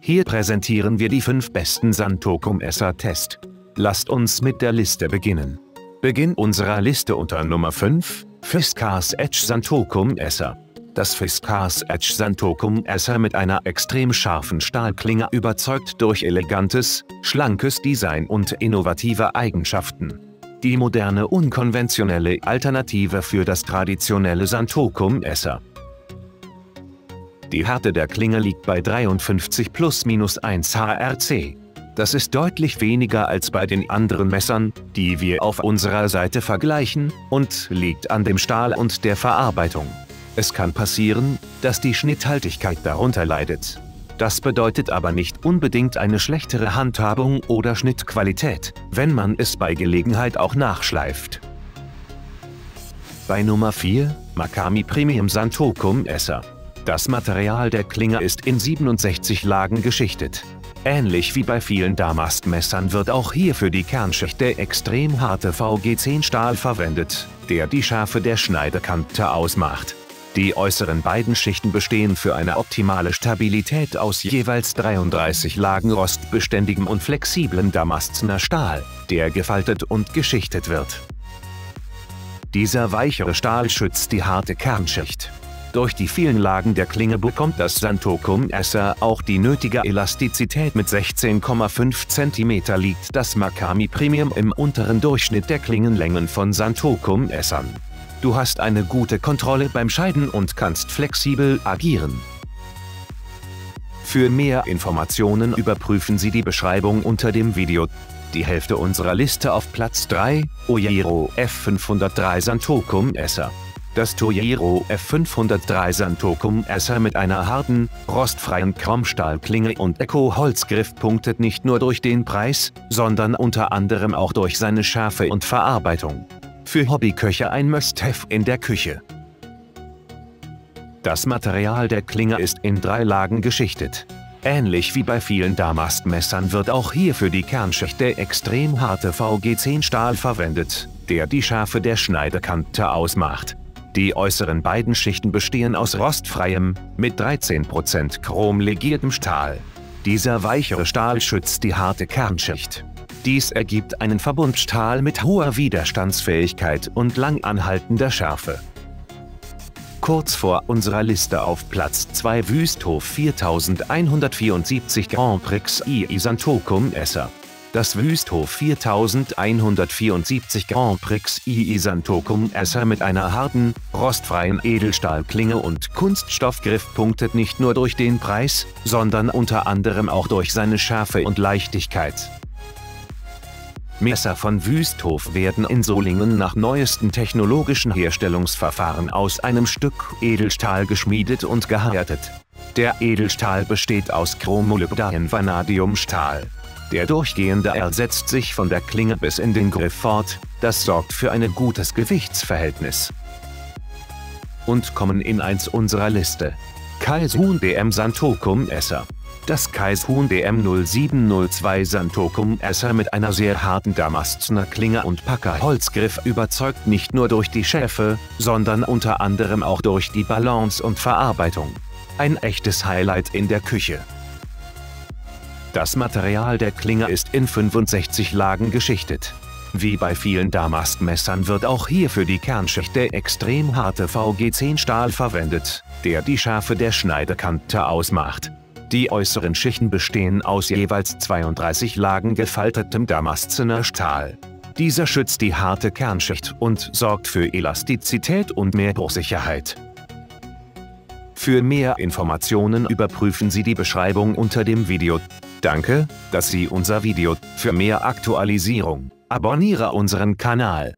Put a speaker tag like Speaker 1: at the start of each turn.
Speaker 1: Hier präsentieren wir die 5 besten Santoku-Messer-Test. Lasst uns mit der Liste beginnen. Beginn unserer Liste unter Nummer 5, Fiskars Edge Santoku-Messer. Das Fiskars Edge Santoku-Messer mit einer extrem scharfen Stahlklinge überzeugt durch elegantes, schlankes Design und innovative Eigenschaften. Die moderne, unkonventionelle Alternative für das traditionelle Santoku-Messer. Die Härte der Klinge liegt bei 53 ±1 HRC. Das ist deutlich weniger als bei den anderen Messern, die wir auf unserer Seite vergleichen, und liegt an dem Stahl und der Verarbeitung. Es kann passieren, dass die Schnitthaltigkeit darunter leidet. Das bedeutet aber nicht unbedingt eine schlechtere Handhabung oder Schnittqualität, wenn man es bei Gelegenheit auch nachschleift. Bei Nummer 4, Makami Premium Santoku-Messer. Das Material der Klinge ist in 67 Lagen geschichtet. Ähnlich wie bei vielen Damastmessern wird auch hier für die Kernschicht der extrem harte VG10-Stahl verwendet, der die Schärfe der Schneidekante ausmacht. Die äußeren beiden Schichten bestehen für eine optimale Stabilität aus jeweils 33 Lagen rostbeständigem und flexiblen Damastner Stahl, der gefaltet und geschichtet wird. Dieser weichere Stahl schützt die harte Kernschicht. Durch die vielen Lagen der Klinge bekommt das Santoku-Messer auch die nötige Elastizität. Mit 16,5 cm liegt das Makami Premium im unteren Durchschnitt der Klingenlängen von Santoku-Messern. Du hast eine gute Kontrolle beim Scheiden und kannst flexibel agieren. Für mehr Informationen überprüfen Sie die Beschreibung unter dem Video. Die Hälfte unserer Liste auf Platz 3, Tojiro F503 Santoku-Messer. Das Tojiro F503 Santoku-Messer mit einer harten, rostfreien Chromstahlklinge und Eco-Holzgriff punktet nicht nur durch den Preis, sondern unter anderem auch durch seine Schärfe und Verarbeitung. Für Hobbyköche ein Must-Have in der Küche. Das Material der Klinge ist in 3 Lagen geschichtet. Ähnlich wie bei vielen Damastmessern wird auch hier für die Kernschicht der extrem harte VG10-Stahl verwendet, der die Schärfe der Schneidekante ausmacht. Die äußeren beiden Schichten bestehen aus rostfreiem, mit 13% chromlegiertem Stahl. Dieser weichere Stahl schützt die harte Kernschicht. Dies ergibt einen Verbundstahl mit hoher Widerstandsfähigkeit und lang anhaltender Schärfe. Kurz vor unserer Liste auf Platz 2 Wüsthof 4174 Grand Prix II Santoku-Messer. Das Wüsthof 4174 Grand Prix II Santoku-Messer mit einer harten, rostfreien Edelstahlklinge und Kunststoffgriff punktet nicht nur durch den Preis, sondern unter anderem auch durch seine Schärfe und Leichtigkeit. Messer von Wüsthof werden in Solingen nach neuesten technologischen Herstellungsverfahren aus einem Stück Edelstahl geschmiedet und gehärtet. Der Edelstahl besteht aus Chromolybdän-Vanadiumstahl. Der durchgehende setzt sich von der Klinge bis in den Griff fort, das sorgt für ein gutes Gewichtsverhältnis. Und kommen in eins unserer Liste. Kaizun DM Santoku-Messer. Das Kaizun DM 0702 Santoku-Messer mit einer sehr harten Damastner Klinge und Packer-Holzgriff überzeugt nicht nur durch die Schärfe, sondern unter anderem auch durch die Balance und Verarbeitung. Ein echtes Highlight in der Küche. Das Material der Klinge ist in 65 Lagen geschichtet. Wie bei vielen Damastmessern wird auch hier für die Kernschicht der extrem harte VG10-Stahl verwendet, der die Schärfe der Schneidekante ausmacht. Die äußeren Schichten bestehen aus jeweils 32 Lagen gefaltetem Damastner Stahl. Dieser schützt die harte Kernschicht und sorgt für Elastizität und mehr Bruchsicherheit. Für mehr Informationen überprüfen Sie die Beschreibung unter dem Video. Danke, dass Sie unser Video. Für mehr Aktualisierung abonniere unseren Kanal.